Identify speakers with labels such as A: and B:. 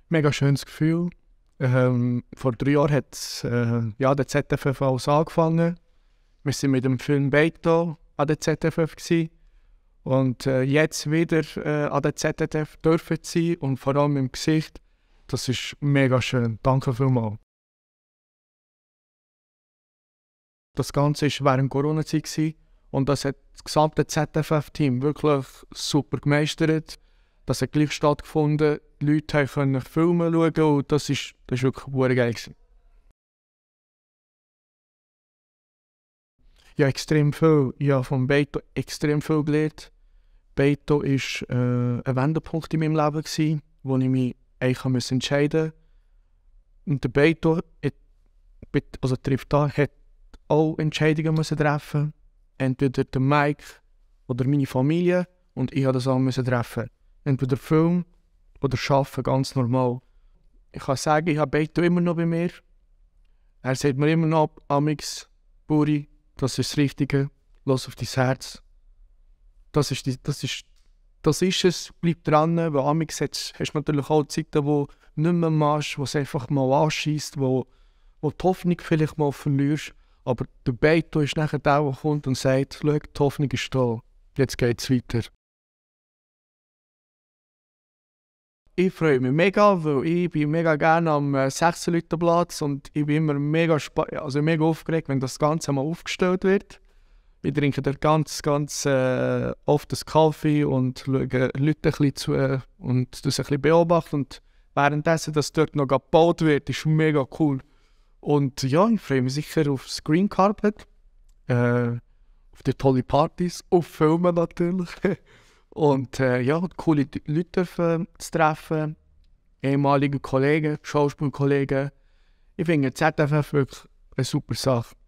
A: Mega schönes Gefühl. Vor 3 Jahren hat der ZFF alles angefangen. Wir waren mit dem Film Beito an der ZFF gewesen. Und jetzt wieder an der ZFF dürfen sein und vor allem im Gesicht. Das ist mega schön. Danke vielmals. Das Ganze war während Corona-Zeit und das hat das gesamte ZFF-Team wirklich super gemeistert. Das hat gleich stattgefunden. Die Leute konnten Filme schauen und das ist wirklich sehr geil gewesen. Ja, extrem viel. Ich habe von Beito extrem viel gelernt. Beito war ein Wendepunkt in meinem Leben gewesen, wo ich mich eigentlich entscheiden musste. Und der Beito hat auch Entscheidungen müssen treffen. Entweder der Mike oder meine Familie. Und ich musste das auch treffen. Entweder Film oder Arbeiten, ganz normal. Ich kann sagen, ich habe Beito immer noch bei mir. Er sagt mir immer noch, Amix, Buri, das ist das Richtige, los auf dein Herz. Das ist es, bleib dran, weil Amix hast du natürlich auch Zeiten, wo du nicht mehr machst, wo es einfach mal anschießt, wo die Hoffnung vielleicht mal verlierst. Aber der Beito ist nachher der kommt und sagt, schau, die Hoffnung ist da, jetzt geht es weiter. Ich freue mich mega, weil ich bin mega gerne am 16-Leute-Platz und ich bin immer mega aufgeregt, wenn das Ganze mal aufgestellt wird. Wir trinken da ganz oft einen Kaffee und schauen Leute ein bisschen zu und das ein bisschen beobachten. Und währenddessen, dass dort noch gebaut wird, ist mega cool. Und ja, ich freue mich sicher auf das Green Carpet, auf die tolle Partys, auf Filme natürlich. Und coole Leute zu treffen, ehemalige Kollegen, Schauspielkollegen. Ich finde ZFF wirklich eine super Sache.